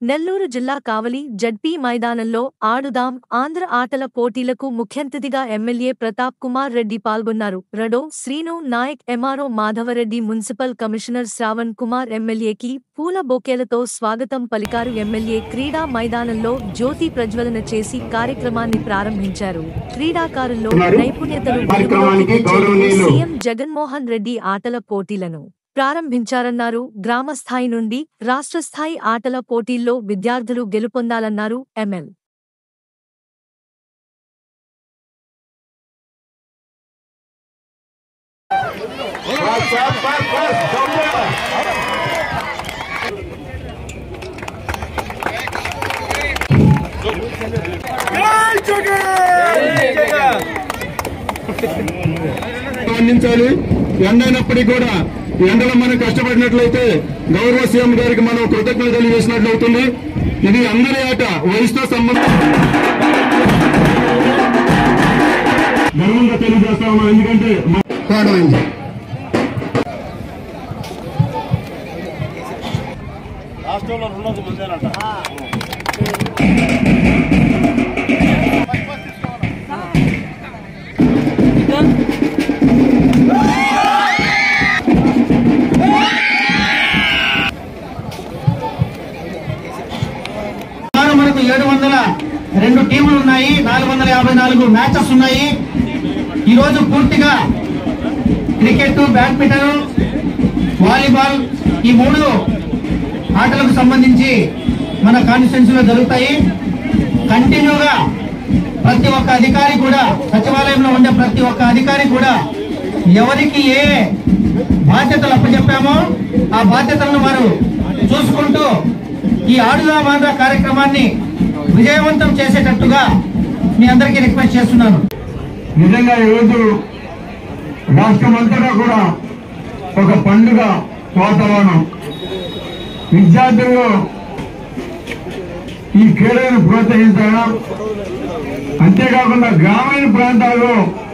నెల్లూరు జిల్లా కావలి జడ్పీ మైదానంలో ఆడుదాం ఆంధ్ర ఆటల పోటీలకు ముఖ్యంతిథిగా ఎమ్మెల్యే ప్రతాప్ కుమార్ రెడ్డి పాల్గొన్నారు. రడో Srinu Naik, MRO Madhavareddy, municipal commissioner Sravan Kumar ఎమ్మెల్యేకి పూల బొకేలతో స్వాగతం పలికారు. ఎమ్మెల్యే క్రీడా మైదానంలో జ్యోతి ప్రజ్వలన చేసి కార్యక్రమాన్ని ప్రారంభించారు. క్రీడాకారుల్లో నైపుణ్యతలు వెలుగులోకి తెచ్చేందుకు సీఎం జగన్మోహన్ రెడ్డి ఆటల పోటీలను ప్రారంభించారన్నారు. గ్రామ స్థాయి నుండి రాష్ట్ర స్థాయి ఆటల పోటీల్లో విద్యార్థులు గెలుపొందాలన్నారు. ఎంఎల్ అందించాలి. ఎండైనప్పటికీ కూడా ఎండలో మనం కష్టపడినట్లయితే గౌరవ సీఎం గారికి మనం కృతజ్ఞతలు తెలియజేసినట్లు అవుతుంది. ఇది అందరి ఆట, వయసుతో సంబంధం గర్వంగా తెలియజేస్తా ఉన్నాం. ఎందుకంటే రాష్ట్రంలో రెండోది ముందేనంట. మనకు 702 టీములు ఉన్నాయి, 454 మ్యాచెస్ ఉన్నాయి. ఈరోజు పూర్తిగా క్రికెట్, బ్యాడ్మింటన్, వాలీబాల్ ఈ 3 ఆటలకు సంబంధించి మన కాన్స్టిట్యున్సీలో జరుగుతాయి. కంటిన్యూగా ప్రతి ఒక్క అధికారి కూడా, సచివాలయంలో ఉండే ప్రతి ఒక్క అధికారి కూడా ఎవరికి ఏ బాధ్యతలు అప్పచెప్పామో ఆ బాధ్యతలను వారు చూసుకుంటూ ఈ ఆడుదాం ఆంధ్ర కార్యక్రమాన్ని విజయవంతం చేసేటట్టుగా మీ అందరికీ రిక్వెస్ట్ చేస్తున్నాను. నిజంగా ఈరోజు రాష్ట్రమంతటా కూడా ఒక పండుగ వాతావరణం. విద్యార్థుల్లో ఈ క్రీడలను ప్రోత్సహించడం, అంతేకాకుండా గ్రామీణ ప్రాంతాల్లో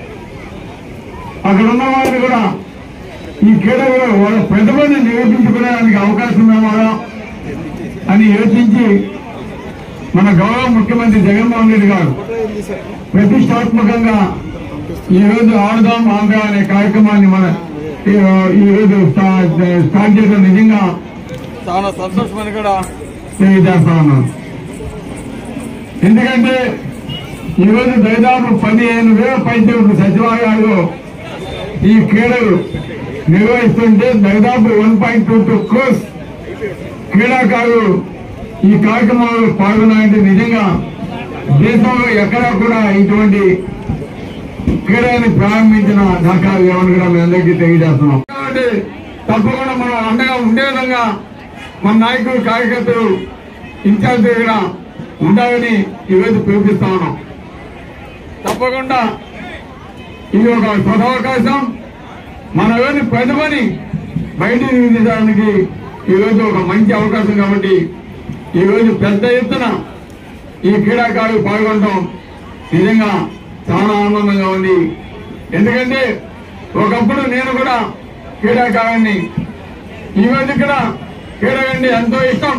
అక్కడ ఉన్న వారిని కూడా ఈ క్రీడలో వాళ్ళ ప్రతిభను నిరూపించుకునేదానికి అవకాశం ఇవ్వాలా అని యోచించి మన గౌరవ ముఖ్యమంత్రి జగన్మోహన్ రెడ్డి గారు ప్రతిష్టాత్మకంగా ఈరోజు ఆడుదాం ఆంధ్ర అనే కార్యక్రమాన్ని మన ఈరోజు స్టార్ట్ చేయడం నిజంగా చాలా సంతోషమని కూడా తెలియజేస్తా ఉన్నాను. ఎందుకంటే ఈరోజు దాదాపు 15,000 పైచలకు సచివాలయాల్లో ఈ క్రీడలు నిర్వహిస్తుంటే దాదాపు 1.22 crores క్రీడాకారులు ఈ కార్యక్రమంలో పాల్గొన్నారంటే నిజంగా దేశంలో ఎక్కడా కూడా ఇటువంటి క్రీడని ప్రారంభించిన దాఖలాలు ఏమని కూడా మీ అందరికీ తెలియజేస్తున్నాం. కాబట్టి తప్పకుండా మనం అండగా ఉండే విధంగా మన నాయకులు, కార్యకర్తలు, ఇన్ఛార్జ్ దగ్గర ఉండాలని ఈరోజు పిలిపిస్తా ఉన్నాం. తప్పకుండా ఇది ఒక సదవకాశం. మనలోని ప్రతిభని బయటికి తీయడానికి ఈరోజు ఒక మంచి అవకాశం. కాబట్టి ఈరోజు పెద్ద ఎత్తున ఈ క్రీడాకారులు పాల్గొనడం నిజంగా చాలా ఆనందంగా ఉంది. ఎందుకంటే ఒకప్పుడు నేను కూడా క్రీడాకారుని, ఈరోజు ఇక్కడ క్రీడ అంటే ఎంతో ఇష్టం.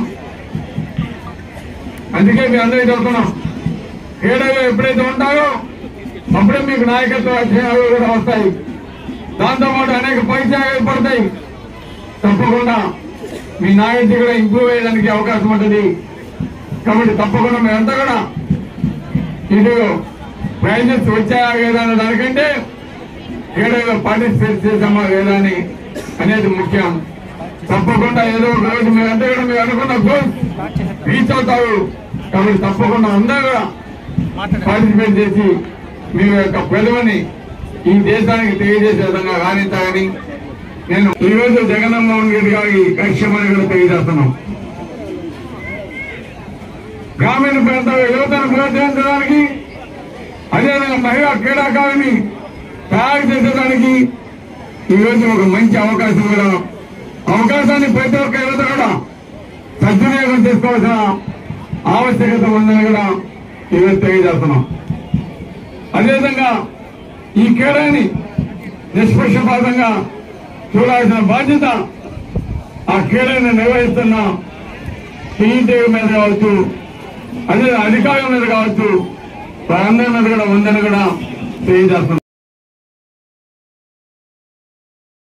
అందుకే మీ అందరికీ చెప్తున్నాం, క్రీడలు ఎప్పుడైతే ఉంటాయో అప్పుడే మీకు నాయకత్వ అధ్యయనాలు కూడా వస్తాయి. దాంతోపాటు అనేక పరిచయాలు ఏర్పడతాయి. తప్పకుండా మీ నాయకుడు కూడా ఇంప్రూవ్ అయ్యేదానికి అవకాశం ఉంటుంది. కాబట్టి తప్పకుండా మేమంతా కూడా ఇటు ప్రైజెస్ వచ్చాయా లేదా అనే దానికంటే క్రీడలో పార్టిసిపేట్ చేసామా లేదా అనేది ముఖ్యం. తప్పకుండా ఏదో ఒక రోజు మీరంతా కూడా మీరు అనుకున్న గోల్ రీచ్ అవుతారు. కాబట్టి తప్పకుండా అందరూ కూడా పార్టిసిపేట్ చేసి మీ యొక్క ప్రతిభని ఈ దేశానికి తెలియజేసే విధంగా రాణించాలని నేను ఈరోజు జగన్మోహన్ రెడ్డి గారికి లక్ష్యమని కూడా తెలియజేస్తున్నాం. గ్రామీణ ప్రాంతాల యువతను ప్రోత్సహించడానికి, అదేవిధంగా మహిళా క్రీడాకారుని తయారు చేసేదానికి ఈరోజు ఒక మంచి అవకాశం కూడా, అవకాశాన్ని ప్రతి ఒక్క యువత కూడా సద్వినియోగం చేసుకోవాల్సిన ఆవశ్యకత ఉందని కూడా ఈరోజు తెలియజేస్తున్నాం. అదేవిధంగా ఈ క్రీడని నిష్పక్షపాతంగా చూడాల్సిన బాధ్యత ఆ క్రీడను నిర్వహిస్తున్న టీఈటీ మీద కావచ్చు, అదే అధికారుల మీద కావచ్చు, వారందరి మీద కూడా ఉందని కూడా తెలియజేస్తున్నాం.